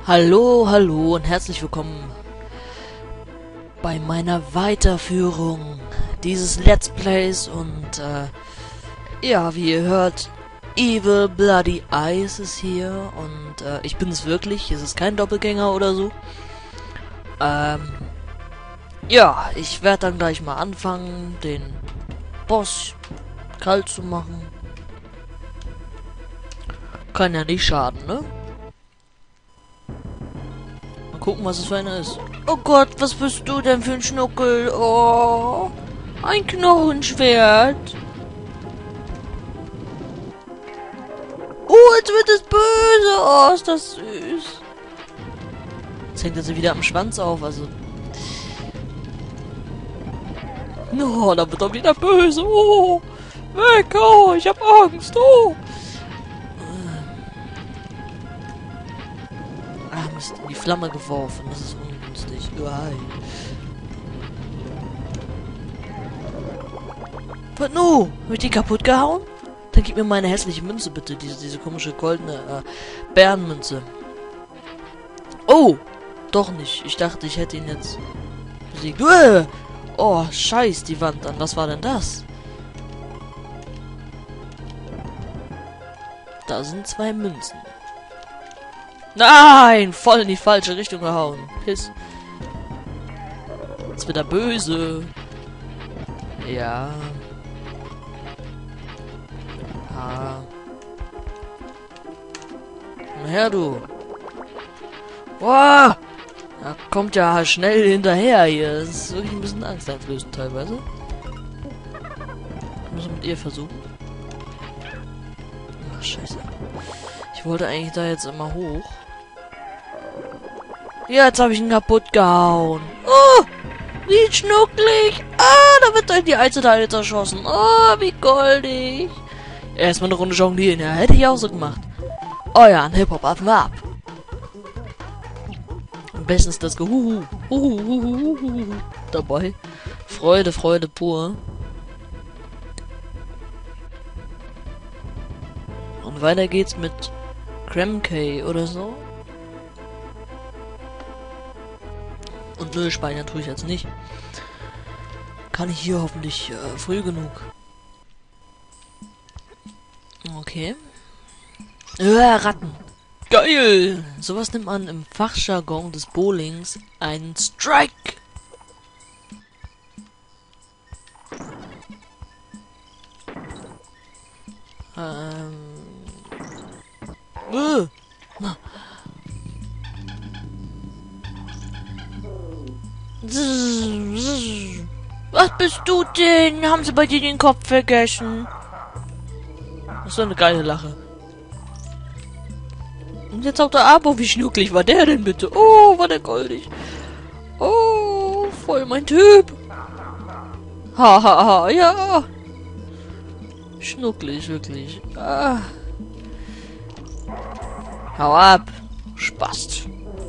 Hallo, hallo und herzlich willkommen bei meiner Weiterführung dieses Let's Plays und ja, wie ihr hört, Evil Bloody Eyes ist hier und ich bin es wirklich, es ist kein Doppelgänger oder so. Ja, ich werde dann gleich mal anfangen, den Boss kalt zu machen. Kann ja nicht schaden, ne? Mal gucken, was es für einer ist. Oh Gott, was bist du denn für ein Schnuckel? Oh, ein Knochenschwert. Oh, jetzt wird es böse. Oh, ist das süß. Jetzt hängt er sich wieder am Schwanz auf, also... Oh, da wird er wieder böse. Oh, weg. Oh, ich hab Angst. Oh. Ah, Mist, in die Flamme geworfen. Das ist ungünstig. Uai. Was nu? Hab ich die kaputt gehauen? Dann gib mir meine hässliche Münze bitte. Diese komische goldene Bärenmünze. Oh! Doch nicht. Ich dachte, ich hätte ihn jetzt besiegt. Oh, scheiß die Wand an. Was war denn das? Da sind 2 Münzen. Nein! Voll in die falsche Richtung gehauen. Piss. Jetzt wird er böse. Ja. Ah. Komm her, du. Boah! Da kommt ja schnell hinterher hier. Das ist wirklich ein bisschen angsteinflößend teilweise. Ich muss mit ihr versuchen. Ach, scheiße. Ich wollte eigentlich da jetzt immer hoch. Ja, jetzt habe ich ihn kaputt gehauen. Oh! Wie schnucklig! Ah, da wird dann die Einzelteile zerschossen. Oh, wie goldig! Erstmal eine Runde jonglieren. Ja, hätte ich auch so gemacht. Oh ja, ein Hip-Hop ab. Am besten ist das Gehuhu. Dabei. Freude, Freude pur. Und weiter geht's mit Kremkay oder so. Und nö, speichern tue ich jetzt nicht. Kann ich hier hoffentlich früh genug. Okay. Ratten. Geil! Sowas nimmt man im Fachjargon des Bowlings einen Strike. Was bist du denn? Haben sie bei dir den Kopf vergessen? Das ist so eine geile Lache. Und jetzt auch der Abo, wie schnucklig war der denn bitte? Oh, war der goldig. Oh, voll mein Typ. Hahaha, ja. Schnucklig, wirklich. Ah. Hau ab. Spast.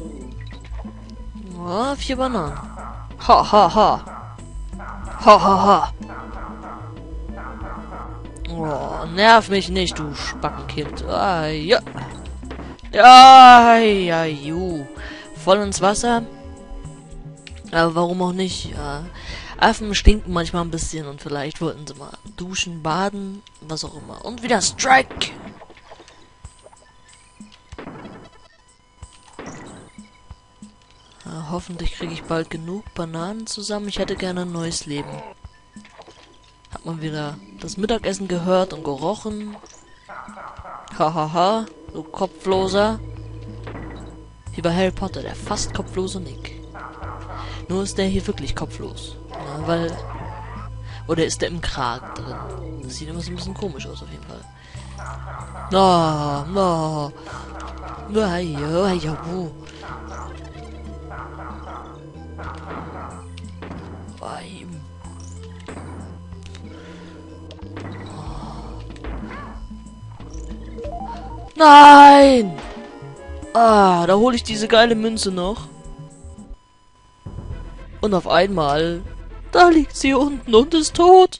Oh, 4 Bananen. Hahaha. Hahaha. Oh, nerv mich nicht, du Spackenkind. Ah, ja. Ja, ja, ju. Voll ins Wasser. Aber warum auch nicht? Ja. Affen stinken manchmal ein bisschen und vielleicht wollten sie mal duschen, baden, was auch immer. Und wieder Strike! Ja, hoffentlich kriege ich bald genug Bananen zusammen. Ich hätte gerne ein neues Leben. Hat man wieder das Mittagessen gehört und gerochen. Hahaha, du Kopfloser. Wie bei Harry Potter, der fast kopflose Nick. Nur ist der hier wirklich kopflos. Ja, weil... Oder ist der im Kragen drin? Das sieht immer so ein bisschen komisch aus, auf jeden Fall. Nein! Ah, da hole ich diese geile Münze noch. Und auf einmal, da liegt sie unten und ist tot.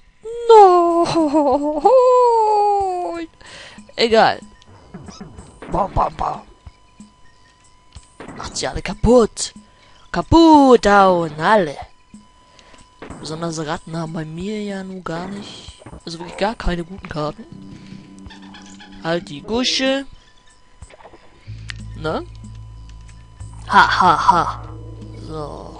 Nein! Egal. Bam, bam, bam. Macht sie alle kaputt. Kaputt hauen, alle. Besonders Ratten haben bei mir ja nun gar nicht, also wirklich gar keine guten Karten. Halt die Gusche. Ne? Ha, ha, ha. So.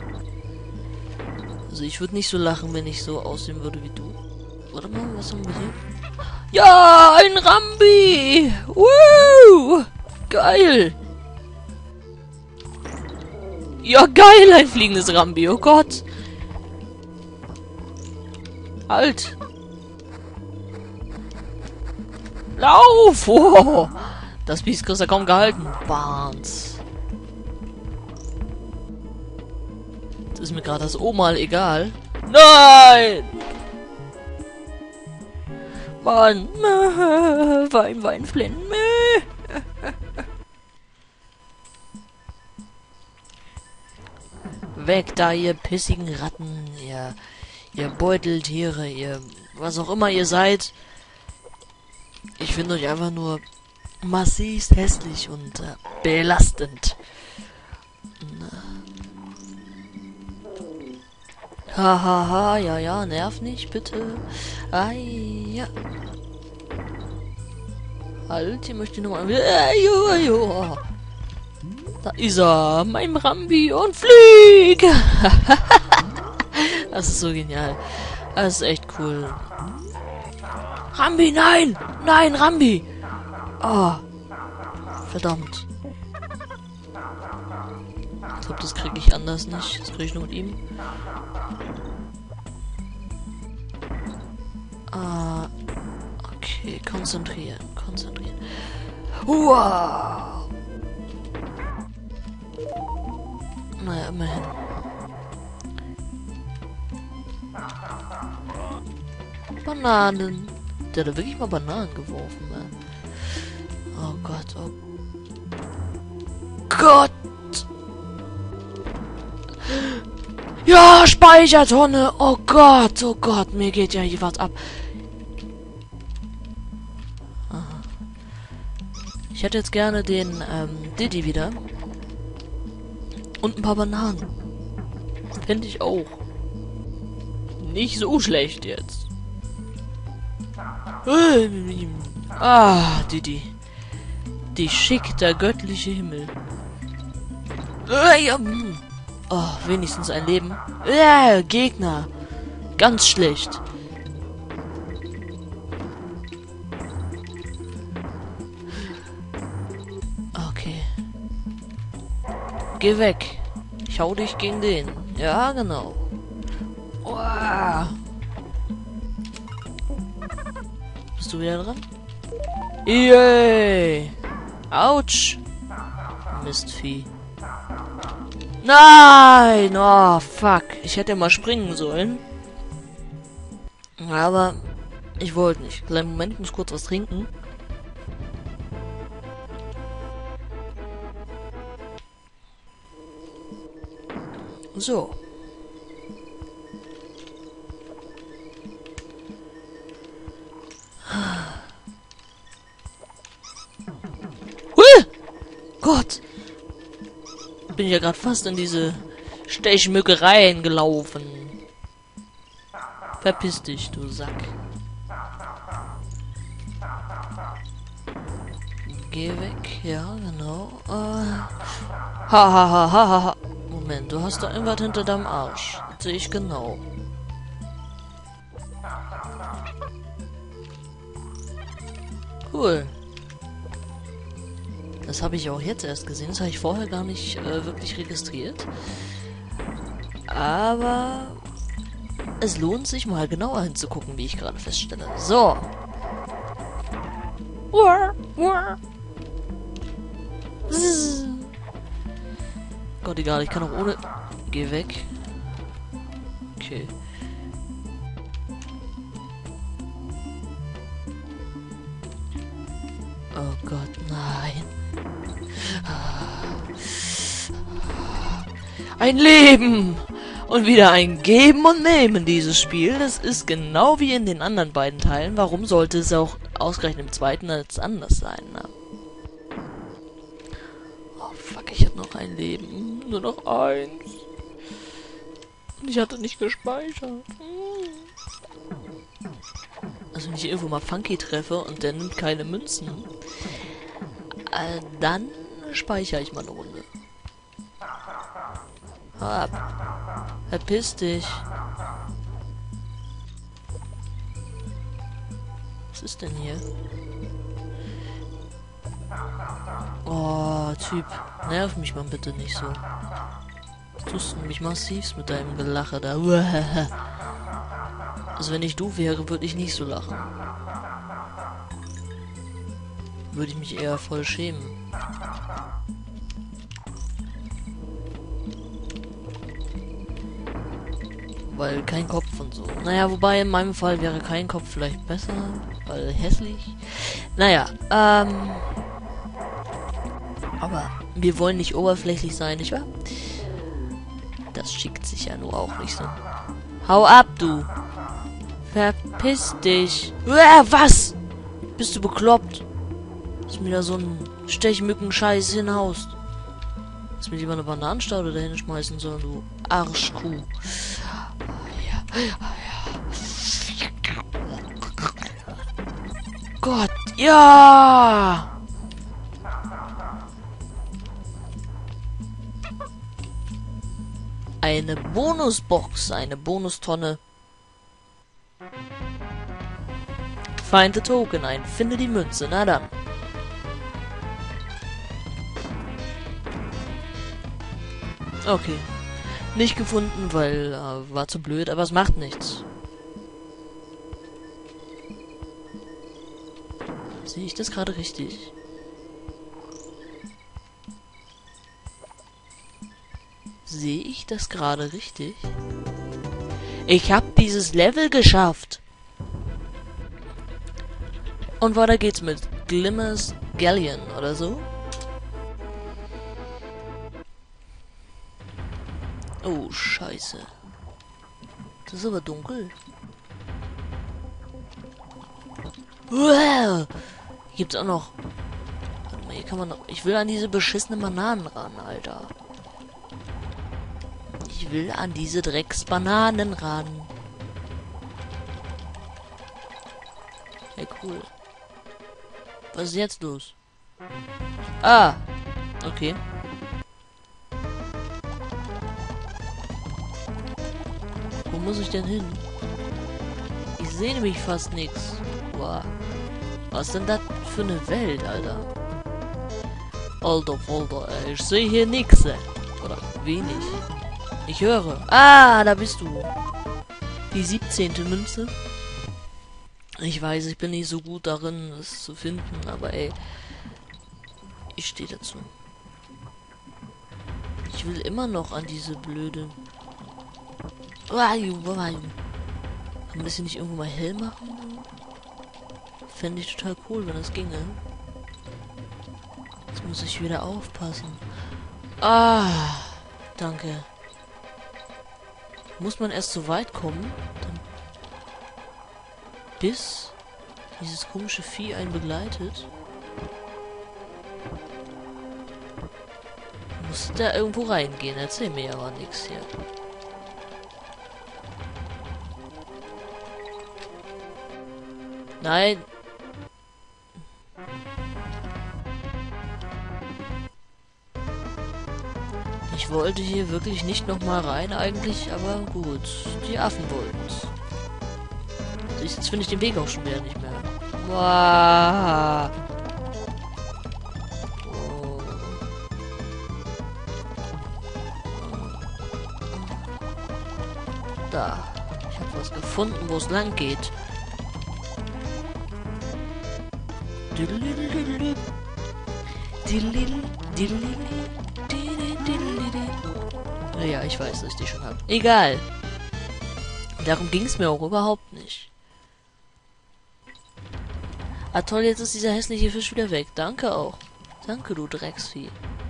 Also ich würde nicht so lachen, wenn ich so aussehen würde wie du. Warte mal, was haben wir hier? Ja, ein Rambi! Woo! Geil! Ja, geil, ein fliegendes Rambi, oh Gott! Halt! Lauf! Oh, das Biest kriegst du kaum gehalten. Barnes. Das ist mir gerade das mal egal. Nein! Mann! Wein, Wein, Flynn. Weg da, ihr pissigen Ratten, ihr Beuteltiere, ihr was auch immer ihr seid. Ich finde euch einfach nur massiv hässlich und belastend. Hahaha, ja, ja, nerv nicht, bitte. Ja. Halt, hier möchte ich nochmal. Da ist er, mein Rambi, und flieg! Das ist so genial. Das ist echt cool. Rambi, nein! Nein, Rambi! Oh. Verdammt. Ich glaube, das kriege ich anders nicht. Das kriege ich nur mit ihm. Okay, konzentrieren, konzentrieren. Wow! Naja, immerhin. Bananen. Der hat wirklich mal Bananen geworfen, man. Oh Gott, oh Gott! Ja, Speichertonne! Oh Gott, mir geht ja hier was ab. Aha. Ich hätte jetzt gerne den Diddy wieder. Und ein paar Bananen. Finde ich auch. Nicht so schlecht jetzt. Diddy. Die Schick, der göttliche Himmel. Oh, wenigstens ein Leben. Gegner. Ganz schlecht. Okay. Geh weg. Ich hau dich gegen den. Ja, genau. Uah. Bist du wieder dran? Yay! Autsch! Mistvieh. Nein! Oh, fuck. Ich hätte mal springen sollen. Aber ich wollte nicht. Kleinen Moment, ich muss kurz was trinken. So. Gott! Bin ja gerade fast in diese Stechmückereien gelaufen. Verpiss dich, du Sack. Geh weg, ja, genau. Ha. Moment, du hast da irgendwas hinter deinem Arsch. Das sehe ich genau. Cool. Das habe ich auch jetzt erst gesehen. Das habe ich vorher gar nicht wirklich registriert. Aber es lohnt sich mal genauer hinzugucken, wie ich gerade feststelle. So. Gott, egal, ich kann auch ohne... Geh weg. Okay. Oh Gott, nein. Ein Leben! Und wieder ein Geben und Nehmen, dieses Spiel. Das ist genau wie in den anderen beiden Teilen. Warum sollte es auch ausgerechnet im zweiten als anders sein, ne? Oh fuck, ich hab noch ein Leben. Nur noch eins. Und ich hatte nicht gespeichert. Also wenn ich irgendwo mal Funky treffe und der nimmt keine Münzen, dann speichere ich mal eine Runde. Hau ab. Verpiss dich. Was ist denn hier? Oh, Typ. Nerv mich mal bitte nicht so. Das tust du nämlich massivst mit deinem Gelache da. Also wenn ich du wäre, würde ich nicht so lachen. Würde ich mich eher voll schämen. Weil kein Kopf und so. Naja, wobei in meinem Fall wäre kein Kopf vielleicht besser, weil hässlich. Naja, aber wir wollen nicht oberflächlich sein, nicht wahr? Das schickt sich ja nur auch nicht so. Hau ab, du! Verpiss dich! Was? Bist du bekloppt? Ist mir da so ein Stechmücken-Scheiß hinhaust. Dass mir lieber eine Bananenstaude dahin schmeißen sollen, du Arschkuh. Gott, ja! Eine Bonusbox, eine Bonustonne. Find the Token ein, finde die Münze, na dann. Okay. Nicht gefunden, weil war zu blöd, aber es macht nichts. Sehe ich das gerade richtig? Sehe ich das gerade richtig? Ich habe dieses Level geschafft. Und weiter geht's mit Glimmer's Galleon oder so. Oh, scheiße. Das ist aber dunkel. Uah! Hier gibt's auch noch... Warte mal, hier kann man noch... Ich will an diese beschissenen Bananen ran, Alter. Ich will an diese Drecksbananen ran. Hey, cool. Was ist jetzt los? Ah! Okay. Wo muss ich denn hin? Ich sehe nämlich fast nichts. Wow. Was ist denn das für eine Welt, Alter? Alter, ich sehe hier nichts. Oder wenig. Ich höre. Ah, da bist du. Die 17. Münze. Ich weiß, ich bin nicht so gut darin, es zu finden, aber ey. Ich stehe dazu. Ich will immer noch an diese blöde... Kann man das hier nicht irgendwo mal hell machen? Fände ich total cool, wenn das ginge. Jetzt muss ich wieder aufpassen. Ah, danke. Muss man erst so weit kommen, dann bis dieses komische Vieh einen begleitet? Muss da irgendwo reingehen? Erzähl mir aber nichts hier. Nein. Ich wollte hier wirklich nicht nochmal rein eigentlich, aber gut. Die Affen wollten's. Jetzt finde ich den Weg auch schon wieder nicht mehr. Wow. Oh. Da. Ich habe was gefunden, wo es lang geht. Ja, ich weiß, dass ich die schon habe. Egal. Darum ging es mir auch überhaupt nicht. Ah toll, jetzt ist dieser hässliche Fisch wieder weg. Danke auch. Danke, du Drecksvieh.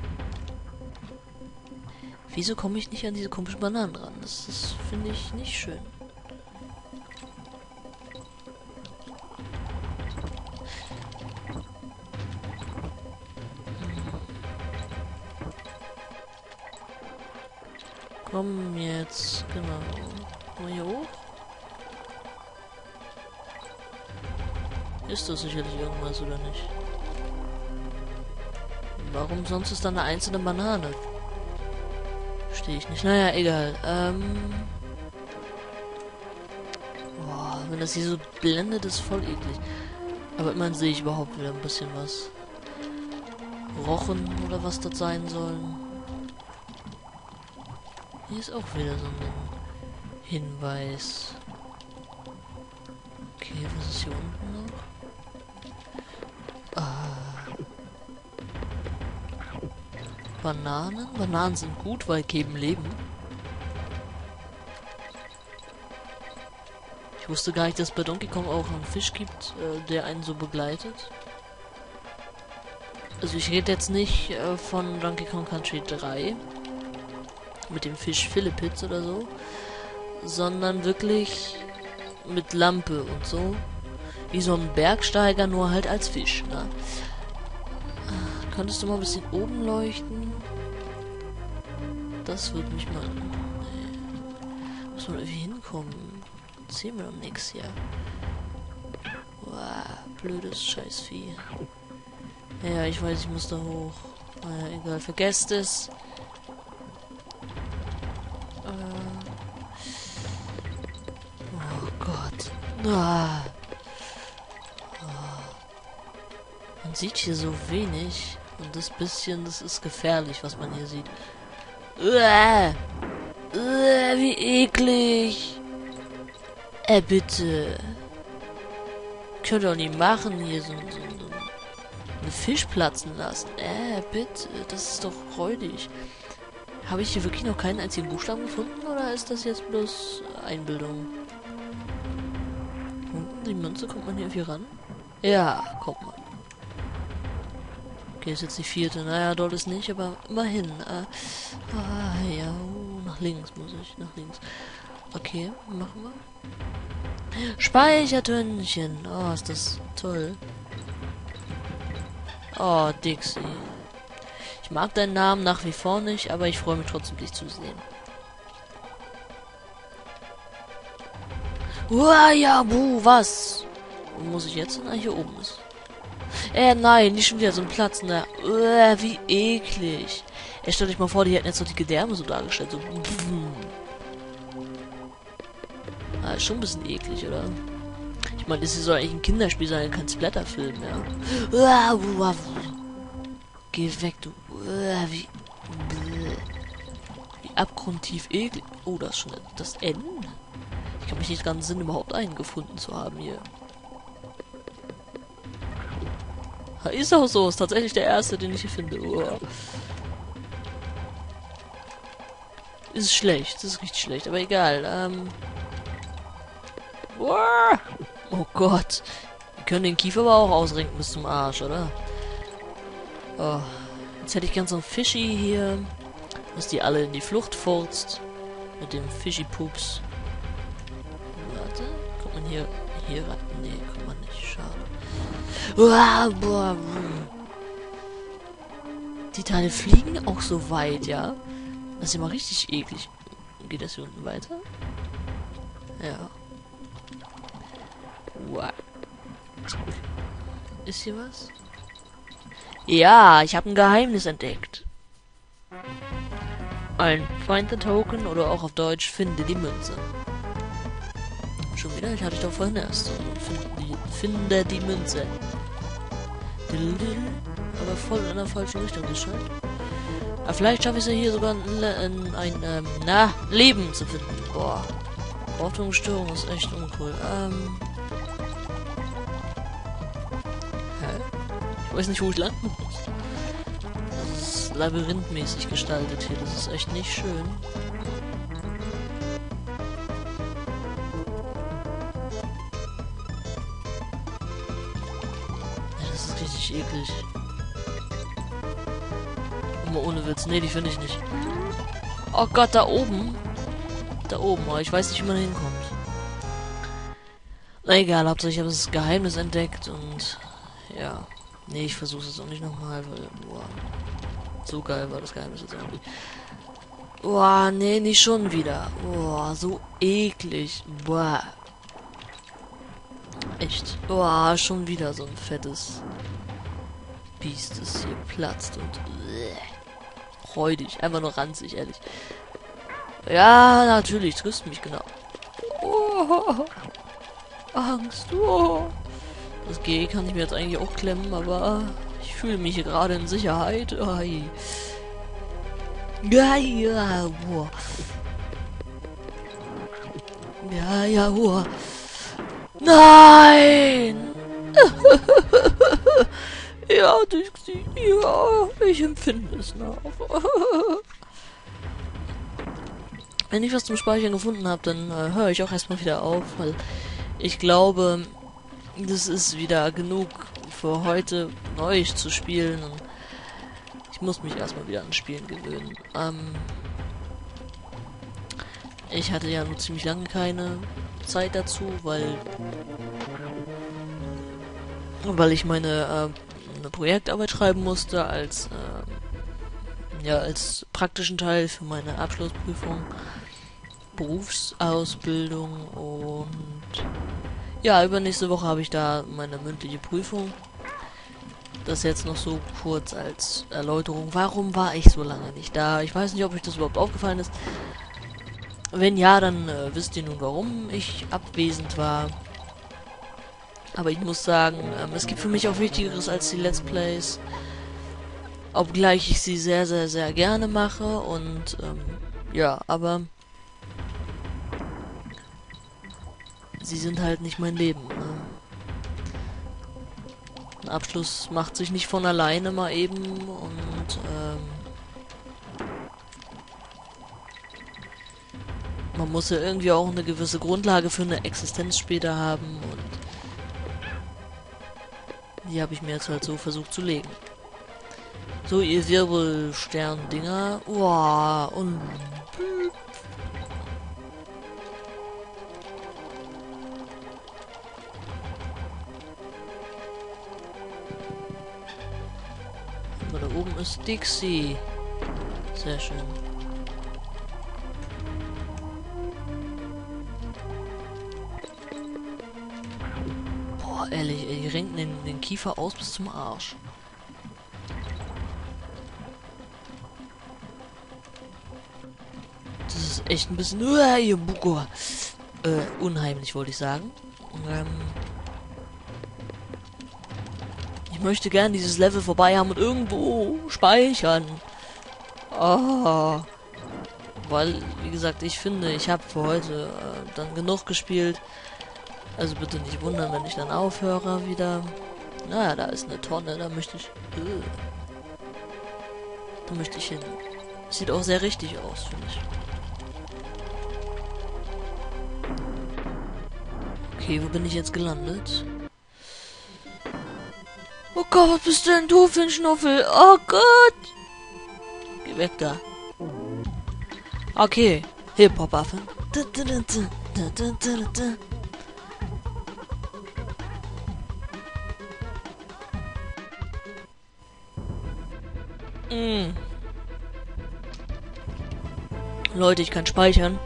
Wieso komme ich nicht an diese komischen Bananen ran? Das finde ich nicht schön. Komm jetzt, genau. Mal hier hoch. Ist das sicherlich irgendwas, oder nicht? Warum sonst ist da eine einzelne Banane? Verstehe ich nicht. Naja, egal. Boah, wenn das hier so blendet, ist voll eklig. Aber immerhin sehe ich überhaupt wieder ein bisschen was. Rochen oder was das sein soll. Hier ist auch wieder so ein Hinweis. Okay, was ist hier unten noch? Bananen? Bananen sind gut, weil geben Leben. Ich wusste gar nicht, dass bei Donkey Kong auch einen Fisch gibt, der einen so begleitet. Also ich rede jetzt nicht von Donkey Kong Country 3 mit dem Fisch Philippitz oder so, sondern wirklich mit Lampe und so. Wie so ein Bergsteiger, nur halt als Fisch, ne? Könntest du mal ein bisschen oben leuchten? Das würde mich mal... Nee. Muss man irgendwie hinkommen. Sehen wir doch nichts hier. Wow, blödes Scheißvieh. Ja, ich weiß, ich muss da hoch. Naja, egal, vergesst es. Oh Gott. Man sieht hier so wenig. Und das bisschen, das ist gefährlich, was man hier sieht. Wie eklig. Bitte. Könnt ihr doch nicht machen, hier so einen Fisch platzen lassen. Bitte. Das ist doch räudig. Habe ich hier wirklich noch keinen einzigen Buchstaben gefunden? Oder ist das jetzt bloß Einbildung? Unten die Münze, kommt man hier irgendwie ran? Ja, kommt man. Okay, ist jetzt die 4. Naja, dort ist nicht, aber immerhin. Ja, nach links muss ich. Nach links. Okay, machen wir. Speichertönchen. Oh, ist das toll. Oh, Dixie. Ich mag deinen Namen nach wie vor nicht, aber ich freue mich trotzdem, dich zu sehen. Ja, was? Wo muss ich jetzt hin? Ah, hier oben ist. Nein, nicht schon wieder so ein Platz, ne? Wie eklig. Stell dich mal vor, die hätten jetzt so die Gedärme so dargestellt. So. Ist schon ein bisschen eklig, oder? Ich meine, das soll eigentlich ein Kinderspiel sein, kein Splatterfilm, ja. Geh weg, du. Wie abgrundtief eklig. Oh, das ist schon das N. Ich kann mich nicht ganz Sinn überhaupt eingefunden zu haben hier. Ist auch so, ist tatsächlich der erste, den ich hier finde. Ist schlecht, das ist richtig schlecht, aber egal. Oh Gott. Wir können den Kiefer aber auch ausrenken bis zum Arsch, oder? Oh. Jetzt hätte ich gern so einen Fischi hier, dass die alle in die Flucht furzt. Mit dem Fischi-Pups. Warte, kommt man hier rein? Nee, kommt man nicht, schade. Die Teile fliegen auch so weit, ja? Das ist ja mal richtig eklig. Geht das hier unten weiter? Ja. Ist hier was? Ja, ich habe ein Geheimnis entdeckt. Ein Find the Token oder auch auf Deutsch Finde die Münze. Schon wieder? Ich hatte ich doch vorhin erst. Finde die Münze. Aber voll in der falschen Richtung geschaltet. Aber vielleicht schaffe ich es ja hier sogar ein Leben zu finden. Boah. Ortungsstörung ist echt uncool. Ich weiß nicht, wo ich lang muss. Das ist labyrinthmäßig gestaltet hier. Das ist echt nicht schön. Ja, das ist richtig eklig. Immer ohne Witz. Nee, die finde ich nicht. Oh Gott, da oben. Da oben, aber ich weiß nicht, wie man hinkommt. Na egal, Hauptsache ich habe das Geheimnis entdeckt und ja. Nee, ich versuche es auch nicht nochmal, weil boah, so geil war das Geheimnis jetzt auch nicht. Oh, nee, nicht schon wieder. Oh, so eklig. Boah. Echt. Oh, schon wieder so ein fettes Biest, das hier platzt und räudig. Einfach nur ranzig, ehrlich. Ja, natürlich, triffst mich genau. Oh, Angst. Oh. Das G kann ich mir jetzt eigentlich auch klemmen, aber ich fühle mich hier gerade in Sicherheit. Ai. Ja, ja, boah. Ja, ja, boah. Nein! Ja, Dixie, ja, ich empfinde es nach. Wenn ich was zum Speichern gefunden habe, dann höre ich auch erstmal wieder auf, weil ich glaube, das ist wieder genug für heute neu zu spielen und ich muss mich erstmal wieder an Spielen gewöhnen. Ich hatte ja nur ziemlich lange keine Zeit dazu, weil ich meine eine Projektarbeit schreiben musste als als praktischen Teil für meine Abschlussprüfung, Berufsausbildung und ja, übernächste Woche habe ich da meine mündliche Prüfung. Das jetzt noch so kurz als Erläuterung. Warum war ich so lange nicht da? Ich weiß nicht, ob euch das überhaupt aufgefallen ist. Wenn ja, dann wisst ihr nun, warum ich abwesend war. Aber ich muss sagen, es gibt für mich auch Wichtigeres als die Let's Plays. Obgleich ich sie sehr, sehr, sehr gerne mache. Und ja, aber sie sind halt nicht mein Leben. Ne? Ein Abschluss macht sich nicht von alleine mal eben und man muss ja irgendwie auch eine gewisse Grundlage für eine Existenz später haben und die habe ich mir jetzt halt so versucht zu legen. So, ihr Wirbelstern-Dinger. Wow, und da oben ist Dixie. Sehr schön. Boah, ehrlich, ey, die renken den Kiefer aus bis zum Arsch. Das ist echt ein bisschen... ihr Buko. Unheimlich, wollte ich sagen. Ich möchte gern dieses Level vorbei haben und irgendwo speichern. Oh. Weil, wie gesagt, ich finde, ich habe für heute dann genug gespielt. Also bitte nicht wundern, wenn ich dann aufhöre wieder. Naja, da ist eine Tonne, da möchte ich... da möchte ich hin. Sieht auch sehr richtig aus, finde ich. Okay, wo bin ich jetzt gelandet? Oh Gott, was bist denn du für ein Schnuffel? Oh Gott! Geh weg da. Okay, Hip-Hop-Affe. Leute, ich kann speichern.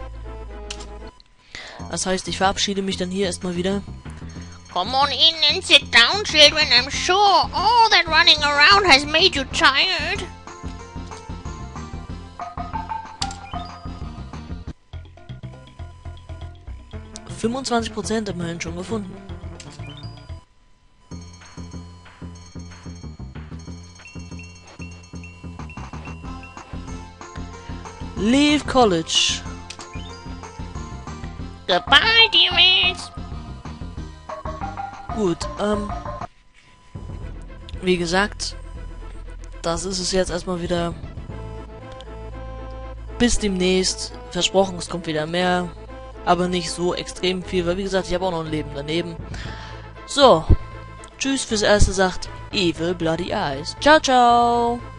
Das heißt, ich verabschiede mich dann hier erstmal wieder. Come on in and sit down, children. I'm sure all that running around has made you tired. – 25% immerhin schon gefunden. Leave college. Goodbye, dearies. Gut, wie gesagt, das ist es jetzt erstmal wieder. Bis demnächst. Versprochen, es kommt wieder mehr. Aber nicht so extrem viel, weil wie gesagt, ich habe auch noch ein Leben daneben. So, tschüss fürs Erste, sagt Evil Bloody Eyes. Ciao, ciao.